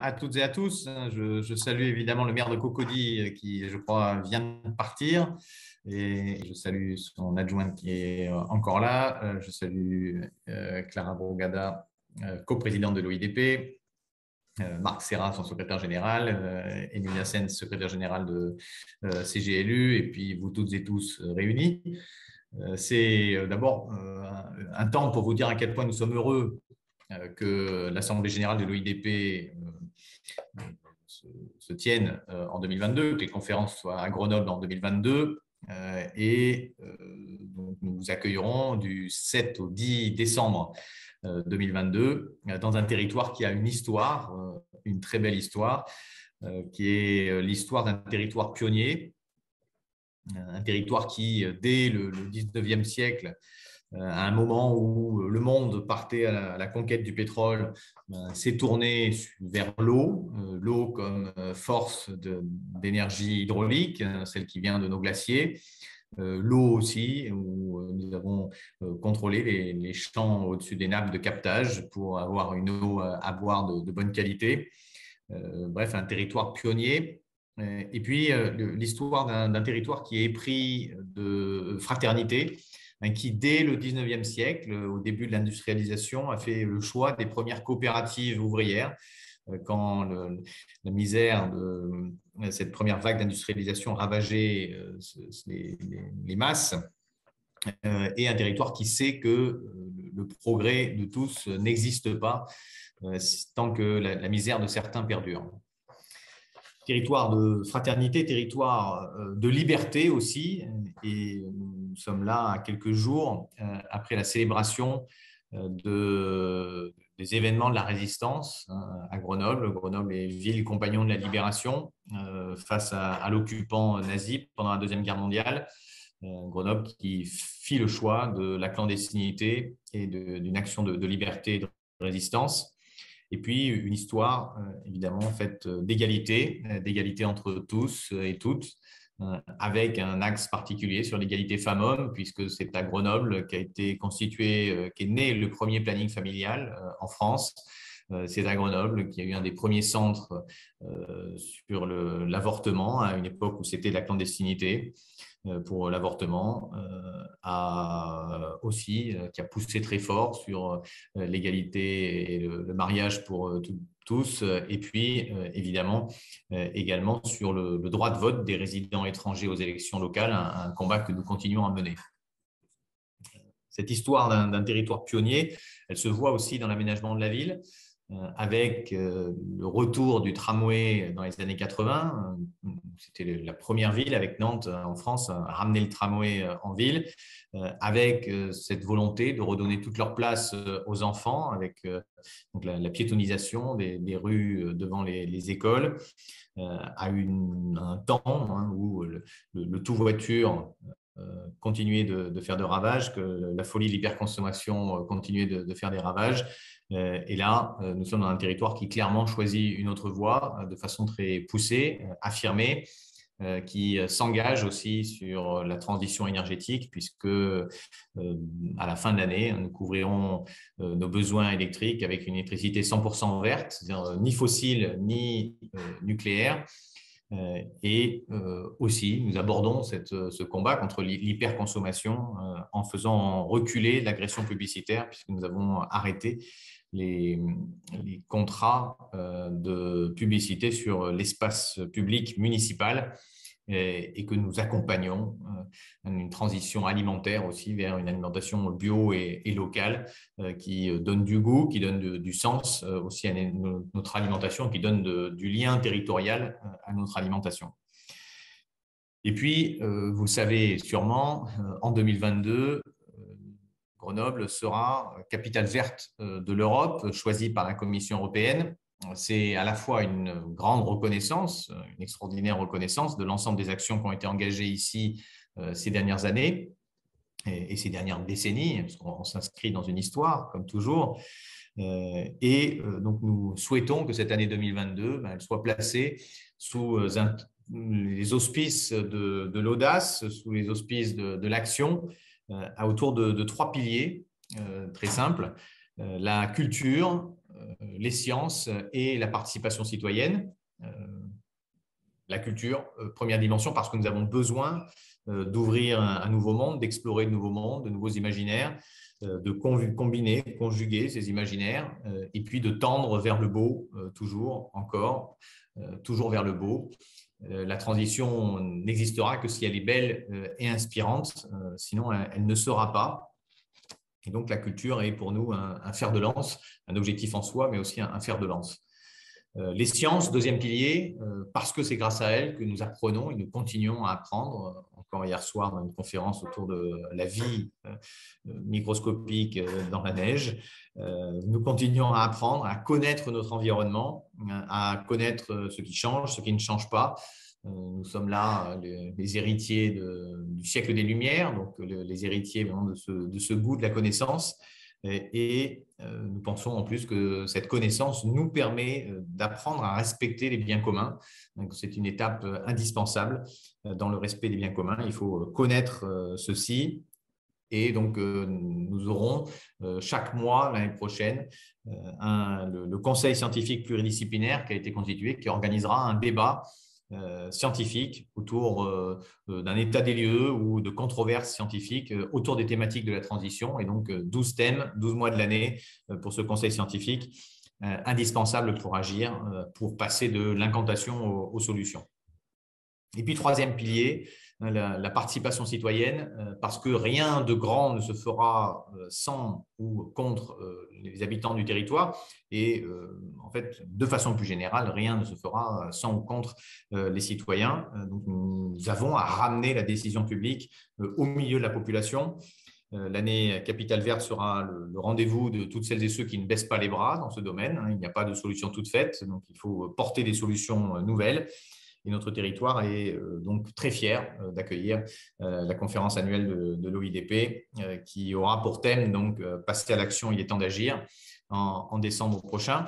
à toutes et à tous. Je salue évidemment le maire de Cocody qui, je crois, vient de partir. Et je salue son adjointe qui est encore là. Je salue Clara Brugada, coprésidente de l'OIDP. Marc Serra, son secrétaire général, Emilia Sen, secrétaire général de CGLU, et puis vous toutes et tous réunis. C'est d'abord un temps pour vous dire à quel point nous sommes heureux que l'Assemblée générale de l'OIDP se tienne en 2022, que les conférences soient à Grenoble en 2022. Donc nous vous accueillerons du 7 au 10 décembre 2022 dans un territoire qui a une histoire, une très belle histoire, qui est l'histoire d'un territoire pionnier, un territoire qui, dès le 19e siècle, à un moment où le monde partait à la conquête du pétrole, s'est tourné vers l'eau, l'eau comme force d'énergie hydraulique, celle qui vient de nos glaciers, l'eau aussi, où nous avons contrôlé les champs au-dessus des nappes de captage pour avoir une eau à boire de bonne qualité. Bref, un territoire pionnier. Et puis, l'histoire d'un territoire qui est épris de fraternité, qui, dès le 19e siècle, au début de l'industrialisation, a fait le choix des premières coopératives ouvrières. Quand la misère de cette première vague d'industrialisation ravageait les masses, et un territoire qui sait que le progrès de tous n'existe pas tant que la misère de certains perdure. Territoire de fraternité, territoire de liberté aussi, et nous sommes là à quelques jours après la célébration des événements de la résistance à Grenoble. Grenoble est ville compagnon de la libération face à l'occupant nazi pendant la Deuxième Guerre mondiale. Grenoble qui fit le choix de la clandestinité et d'une action de liberté et de résistance. Et puis, une histoire, évidemment, faite d'égalité entre tous et toutes, avec un axe particulier sur l'égalité femmes-hommes, puisque c'est à Grenoble qu'a été constitué, qu'est né le premier planning familial en France. C'est à Grenoble qu'il y a eu un des premiers centres sur l'avortement, à une époque où c'était la clandestinité pour l'avortement, aussi qui a poussé très fort sur l'égalité et le mariage pour tous, et puis évidemment également sur le droit de vote des résidents étrangers aux élections locales, un combat que nous continuons à mener. Cette histoire d'un territoire pionnier, elle se voit aussi dans l'aménagement de la ville, avec le retour du tramway dans les années 80. C'était la première ville avec Nantes en France à ramener le tramway en ville, avec cette volonté de redonner toute leur place aux enfants, avec donc la piétonisation des rues devant les écoles, à un temps où le tout-voiture continuait de faire de ravages, que la folie de l'hyperconsommation continuait de faire des ravages. Et là, nous sommes dans un territoire qui clairement choisit une autre voie de façon très poussée, affirmée, qui s'engage aussi sur la transition énergétique, puisque à la fin de l'année, nous couvrirons nos besoins électriques avec une électricité 100% verte, c'est-à-dire ni fossile ni nucléaire. Et aussi, nous abordons ce combat contre l'hyperconsommation en faisant reculer l'agression publicitaire, puisque nous avons arrêté les contrats de publicité sur l'espace public municipal, et que nous accompagnons une transition alimentaire aussi vers une alimentation bio et locale qui donne du goût, qui donne du sens aussi à notre alimentation, qui donne du lien territorial à notre alimentation. Et puis, vous le savez sûrement, en 2022, Grenoble sera capitale verte de l'Europe, choisie par la Commission européenne. C'est à la fois une grande reconnaissance, une extraordinaire reconnaissance de l'ensemble des actions qui ont été engagées ici ces dernières années et ces dernières décennies, parce qu'on s'inscrit dans une histoire, comme toujours. Donc, nous souhaitons que cette année 2022 elle soit placée sous les auspices de l'audace, sous les auspices de l'action, autour de trois piliers très simples. La culture, les sciences et la participation citoyenne. La culture, première dimension, parce que nous avons besoin d'ouvrir un nouveau monde, d'explorer de nouveaux mondes, de nouveaux imaginaires, de combiner, conjuguer ces imaginaires, et puis de tendre vers le beau, toujours, encore, toujours vers le beau. La transition n'existera que si elle est belle et inspirante, sinon elle ne sera pas. Et donc la culture est pour nous un fer de lance, un objectif en soi, mais aussi un fer de lance. Les sciences, deuxième pilier, parce que c'est grâce à elles que nous apprenons et nous continuons à apprendre. Encore hier soir, dans une conférence autour de la vie microscopique dans la neige, nous continuons à apprendre, à connaître notre environnement, à connaître ce qui change, ce qui ne change pas. Nous sommes là les héritiers du siècle des Lumières, donc les héritiers vraiment de ce goût de la connaissance. Et nous pensons en plus que cette connaissance nous permet d'apprendre à respecter les biens communs. C'est une étape indispensable dans le respect des biens communs. Il faut connaître ceci. Et donc, nous aurons chaque mois, l'année prochaine, le conseil scientifique pluridisciplinaire qui a été constitué, qui organisera un débat scientifique autour d'un état des lieux ou de controverses scientifiques autour des thématiques de la transition. Et donc, 12 thèmes, 12 mois de l'année pour ce conseil scientifique, indispensable pour agir, pour passer de l'incantation aux solutions. Et puis, troisième pilier, la participation citoyenne, parce que rien de grand ne se fera sans ou contre les habitants du territoire. Et en fait, de façon plus générale, rien ne se fera sans ou contre les citoyens. Donc, nous avons à ramener la décision publique au milieu de la population. L'année Capitale Verte sera le rendez-vous de toutes celles et ceux qui ne baissent pas les bras dans ce domaine. Il n'y a pas de solution toute faite, donc il faut porter des solutions nouvelles. Et notre territoire est donc très fier d'accueillir la conférence annuelle de l'OIDP qui aura pour thème donc passer à l'action, il est temps d'agir en décembre prochain.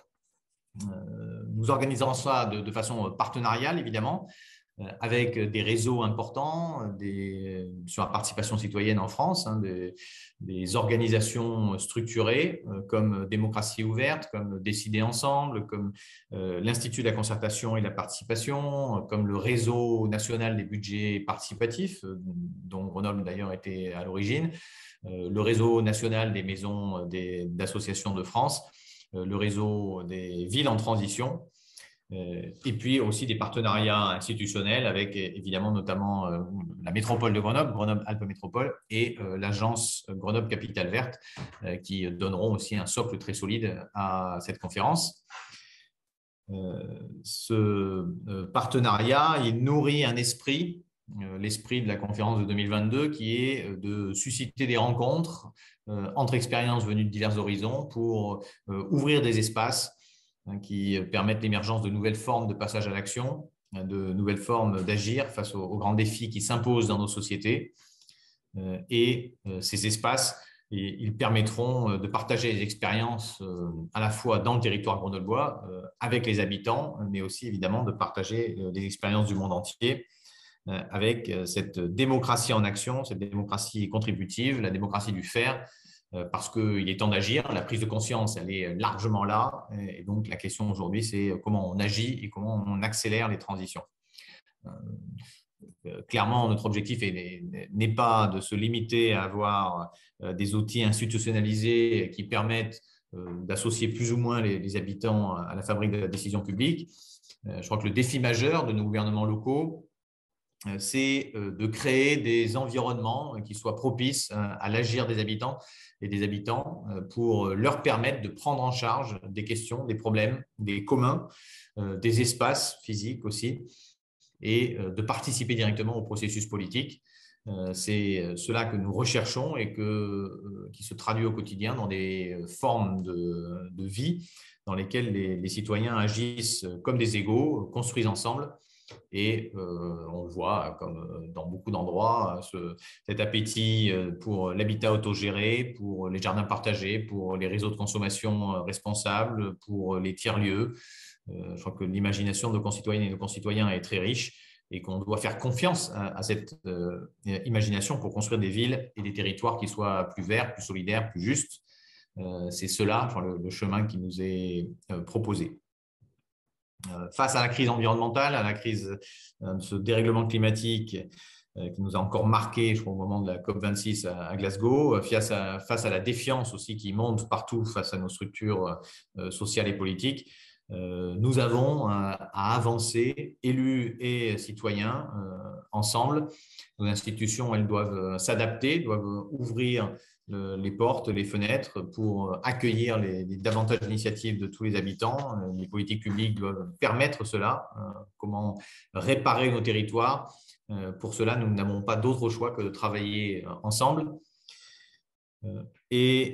Nous organiserons ça de façon partenariale, évidemment, avec des réseaux importants sur la participation citoyenne en France, des organisations structurées comme Démocratie ouverte, comme Décider ensemble, comme l'Institut de la concertation et de la participation, comme le Réseau national des budgets participatifs, dont Grenoble d'ailleurs était à l'origine, le Réseau national des maisons d'associations de France, le Réseau des villes en transition, et puis aussi des partenariats institutionnels avec évidemment notamment la métropole de Grenoble, Grenoble-Alpes Métropole et l'agence Grenoble Capitale Verte qui donneront aussi un socle très solide à cette conférence. Ce partenariat, il nourrit un esprit, l'esprit de la conférence de 2022 qui est de susciter des rencontres entre expériences venues de divers horizons pour ouvrir des espaces qui permettent l'émergence de nouvelles formes de passage à l'action, de nouvelles formes d'agir face aux grands défis qui s'imposent dans nos sociétés. Et ces espaces, ils permettront de partager les expériences à la fois dans le territoire grenoblois, avec les habitants, mais aussi évidemment de partager des expériences du monde entier avec cette démocratie en action, cette démocratie contributive, la démocratie du faire, parce qu'il est temps d'agir. La prise de conscience, elle est largement là. Et donc, la question aujourd'hui, c'est comment on agit et comment on accélère les transitions. Clairement, notre objectif n'est pas de se limiter à avoir des outils institutionnalisés qui permettent d'associer plus ou moins les habitants à la fabrique de la décision publique. Je crois que le défi majeur de nos gouvernements locaux, c'est de créer des environnements qui soient propices à l'agir des habitants et des habitants pour leur permettre de prendre en charge des questions, des problèmes, des communs, des espaces physiques aussi, et de participer directement au processus politique. C'est cela que nous recherchons et qui se traduit au quotidien dans des formes de vie dans lesquelles les citoyens agissent comme des égaux, construisent ensemble. Et on le voit, comme dans beaucoup d'endroits, cet appétit pour l'habitat autogéré, pour les jardins partagés, pour les réseaux de consommation responsables, pour les tiers-lieux. Je crois que l'imagination de nos concitoyennes et de nos concitoyens est très riche et qu'on doit faire confiance à cette imagination pour construire des villes et des territoires qui soient plus verts, plus solidaires, plus justes. C'est cela, enfin, le chemin qui nous est proposé. Face à la crise environnementale, à la crise de ce dérèglement climatique qui nous a encore marqué, je crois, au moment de la COP26 à Glasgow, face à la défiance aussi qui monte partout face à nos structures sociales et politiques, nous avons à avancer, élus et citoyens, ensemble. Nos institutions, elles doivent s'adapter, doivent ouvrir les portes, les fenêtres pour accueillir davantage d'initiatives de tous les habitants. Les politiques publiques doivent permettre cela. Comment réparer nos territoires? Pour cela, nous n'avons pas d'autre choix que de travailler ensemble. Et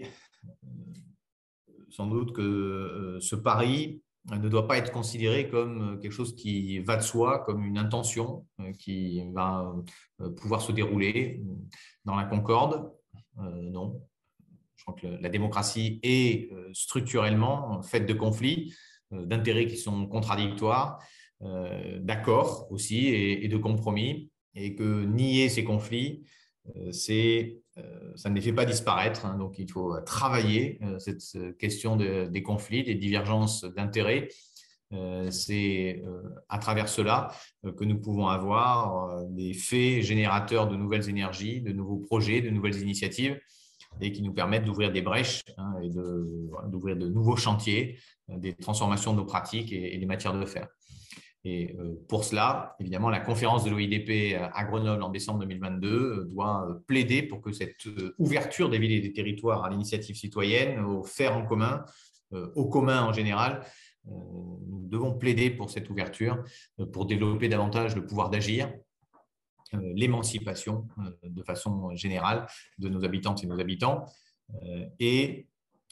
sans doute que ce pari ne doit pas être considéré comme quelque chose qui va de soi, comme une intention qui va pouvoir se dérouler dans la concorde. Non. Je crois que la démocratie est structurellement faite de conflits, d'intérêts qui sont contradictoires, d'accords aussi et de compromis, et que nier ces conflits, ça ne les fait pas disparaître. Hein. Donc, il faut travailler cette question des conflits, des divergences d'intérêts. C'est à travers cela que nous pouvons avoir des faits générateurs de nouvelles énergies, de nouveaux projets, de nouvelles initiatives et qui nous permettent d'ouvrir des brèches et d'ouvrir de nouveaux chantiers, des transformations de nos pratiques et des matières de fer. Et pour cela, évidemment, la conférence de l'OIDP à Grenoble en décembre 2022 doit plaider pour que cette ouverture des villes et des territoires à l'initiative citoyenne, au faire en commun, au commun en général, nous devons plaider pour cette ouverture, pour développer davantage le pouvoir d'agir, l'émancipation de façon générale de nos habitantes et nos habitants. Et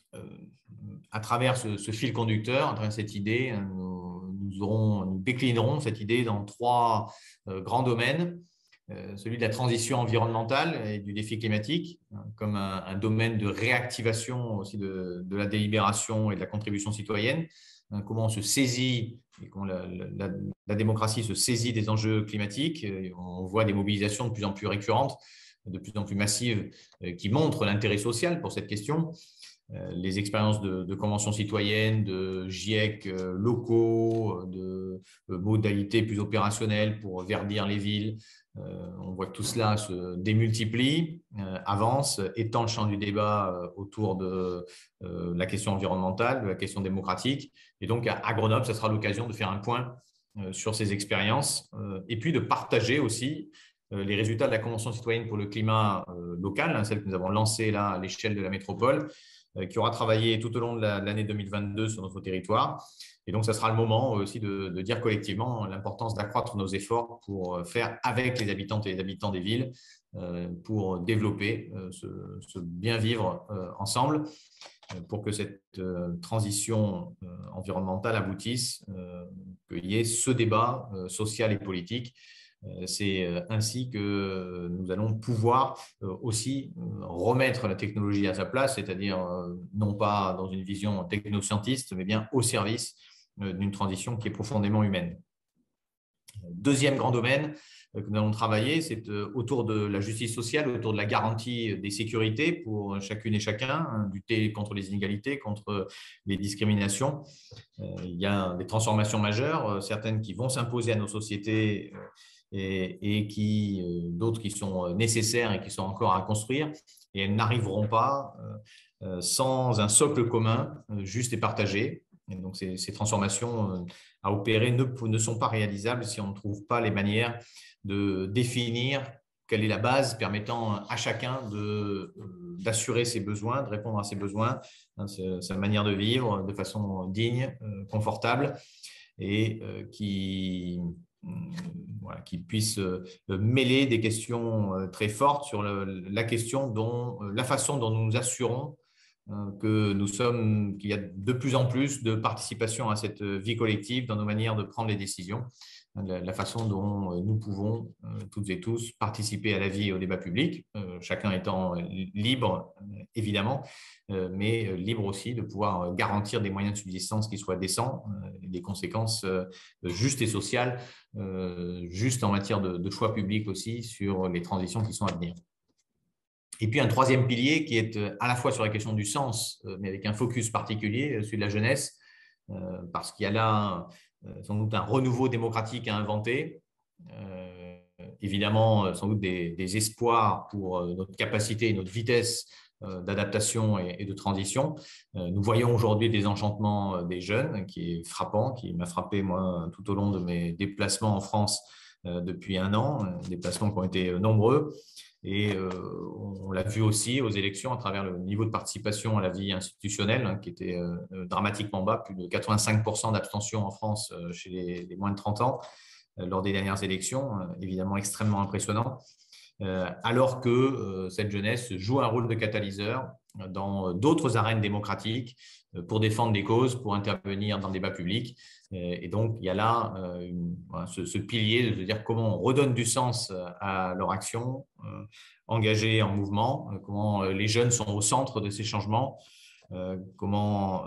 à travers ce fil conducteur, à travers cette idée, nous déclinerons cette idée dans trois grands domaines. Celui de la transition environnementale et du défi climatique, comme un domaine de réactivation aussi de la délibération et de la contribution citoyenne. Comment on se saisit, et comment la démocratie se saisit des enjeux climatiques. On voit des mobilisations de plus en plus récurrentes, de plus en plus massives, qui montrent l'intérêt social pour cette question. Les expériences de conventions citoyennes, de GIEC locaux, de modalités plus opérationnelles pour verdir les villes. On voit que tout cela se démultiplie, avance, étend le champ du débat autour de la question environnementale, de la question démocratique. Et donc, à Grenoble, ça sera l'occasion de faire un point sur ces expériences et puis de partager aussi les résultats de la Convention citoyenne pour le climat local, celle que nous avons lancée là à l'échelle de la métropole, qui aura travaillé tout au long de l'année 2022 sur notre territoire. Et donc, ça sera le moment aussi de dire collectivement l'importance d'accroître nos efforts pour faire avec les habitantes et les habitants des villes, pour développer ce bien vivre ensemble, pour que cette transition environnementale aboutisse, qu'il y ait ce débat social et politique. C'est ainsi que nous allons pouvoir aussi remettre la technologie à sa place, c'est-à-dire non pas dans une vision technoscientiste, mais bien au service d'une transition qui est profondément humaine. Deuxième grand domaine que nous allons travailler, c'est autour de la justice sociale, autour de la garantie des sécurités pour chacune et chacun, lutter contre les inégalités, contre les discriminations. Il y a des transformations majeures, certaines qui vont s'imposer à nos sociétés et d'autres qui sont nécessaires et qui sont encore à construire. Et elles n'arriveront pas sans un socle commun, juste et partagé. Et donc, ces transformations à opérer ne sont pas réalisables si on ne trouve pas les manières de définir quelle est la base permettant à chacun d'assurer ses besoins, de répondre à ses besoins, sa manière de vivre de façon digne, confortable et qu'il puisse mêler des questions très fortes sur la façon dont nous nous assurons qu'il y a de plus en plus de participation à cette vie collective dans nos manières de prendre les décisions, la façon dont nous pouvons toutes et tous participer à la vie et au débat public, chacun étant libre, évidemment, mais libre aussi de pouvoir garantir des moyens de subsistance qui soient décents, des conséquences justes et sociales, justes en matière de choix publics aussi sur les transitions qui sont à venir. Et puis un troisième pilier qui est à la fois sur la question du sens, mais avec un focus particulier, celui de la jeunesse, parce qu'il y a là sans doute un renouveau démocratique à inventer. Évidemment, sans doute des espoirs pour notre capacité et notre vitesse d'adaptation et de transition. Nous voyons aujourd'hui des enchantements des jeunes qui est frappant, qui m'a frappé moi tout au long de mes déplacements en France depuis un an, déplacements qui ont été nombreux. Et on l'a vu aussi aux élections à travers le niveau de participation à la vie institutionnelle qui était dramatiquement bas, plus de 85% d'abstention en France chez les moins de 30 ans lors des dernières élections, évidemment extrêmement impressionnant. Alors que cette jeunesse joue un rôle de catalyseur dans d'autres arènes démocratiques pour défendre des causes, pour intervenir dans le débat public. Et donc, il y a là ce pilier de dire comment on redonne du sens à leur action, engagée en mouvement, comment les jeunes sont au centre de ces changements, comment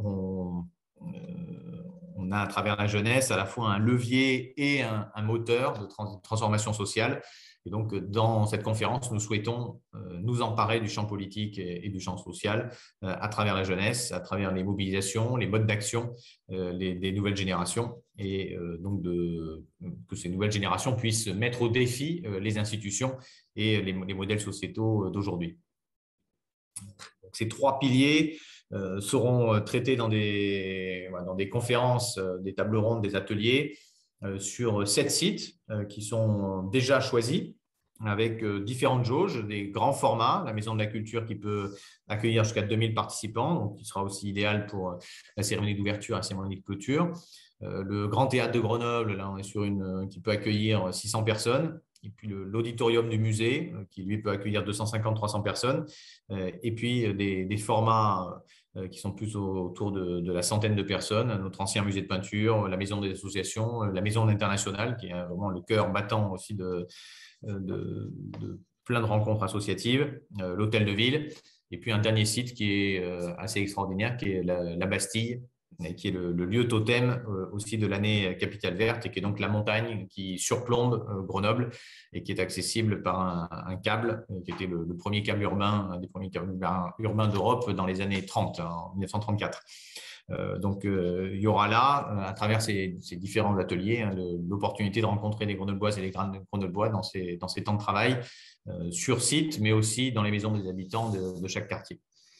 on a à travers la jeunesse à la fois un levier et un moteur de transformation sociale. Et donc, dans cette conférence, nous souhaitons nous emparer du champ politique et du champ social à travers la jeunesse, à travers les mobilisations, les modes d'action des nouvelles générations, et donc que ces nouvelles générations puissent mettre au défi les institutions et les modèles sociétaux d'aujourd'hui. Ces trois piliers seront traités dans des conférences, des tables rondes, des ateliers sur 7 sites qui sont déjà choisis avec différentes jauges, des grands formats, la Maison de la Culture qui peut accueillir jusqu'à 2000 participants, donc qui sera aussi idéal pour la cérémonie d'ouverture et la cérémonie de clôture. Le Grand Théâtre de Grenoble, là on est sur qui peut accueillir 600 personnes. Et puis l'auditorium du musée, qui lui peut accueillir 250-300 personnes. Et puis des formats qui sont plus autour de la centaine de personnes. Notre ancien musée de peinture, la maison des associations, la maison internationale, qui est vraiment le cœur battant aussi de plein de rencontres associatives, l'hôtel de ville. Et puis un dernier site qui est assez extraordinaire, qui est la Bastille, qui est le lieu totem aussi de l'année Capitale Verte, et qui est donc la montagne qui surplombe Grenoble et qui est accessible par un câble, qui était le premier câble urbain, un des premiers câbles urbains d'Europe dans les années 30, en 1934. Donc, il y aura là, à travers ces différents ateliers, l'opportunité de rencontrer les Grenobloises et les Grenoblois dans ces temps de travail sur site, mais aussi dans les maisons des habitants de chaque quartier.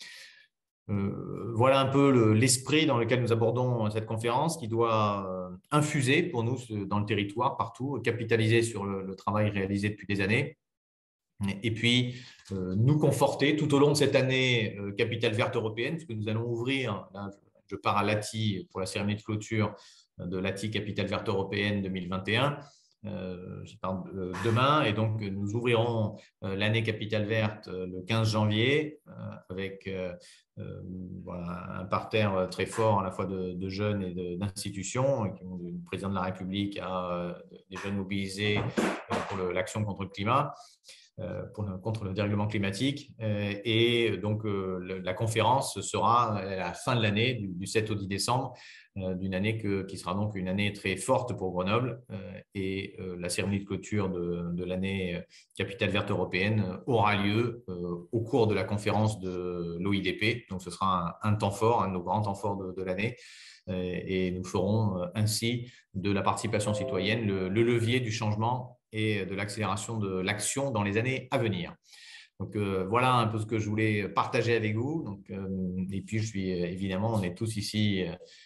Voilà un peu l'esprit dans lequel nous abordons cette conférence, qui doit infuser pour nous dans le territoire, partout, capitaliser sur le travail réalisé depuis des années, et puis nous conforter tout au long de cette année Capitale Verte européenne, puisque nous allons ouvrir, là, je pars à Lahti pour la cérémonie de clôture de Lahti Capitale Verte européenne 2021. Je pars demain, et donc nous ouvrirons l'année Capitale Verte le 15 janvier avec voilà, un parterre très fort à la fois de jeunes et d'institutions, du président de la République à des jeunes mobilisés pour l'action contre le climat. Contre le dérèglement climatique. Et donc, la conférence sera à la fin de l'année, du 7 au 10 décembre, d'une année qui sera donc une année très forte pour Grenoble. Et la cérémonie de clôture de l'année Capitale Verte européenne aura lieu au cours de la conférence de l'OIDP. Donc, ce sera un temps fort, un de nos grands temps forts de l'année. Et nous ferons ainsi de la participation citoyenne le levier du changement et de l'accélération de l'action dans les années à venir. Donc, voilà un peu ce que je voulais partager avec vous. Donc, et puis, évidemment, on est tous ici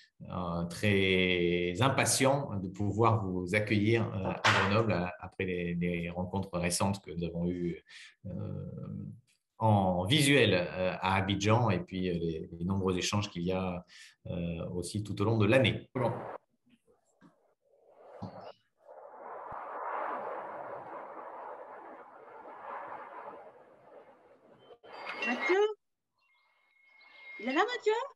très impatients de pouvoir vous accueillir à Grenoble après les rencontres récentes que nous avons eues en visuel à Abidjan, et puis les nombreux échanges qu'il y a aussi tout au long de l'année. Mathieu? Il est là, Mathieu?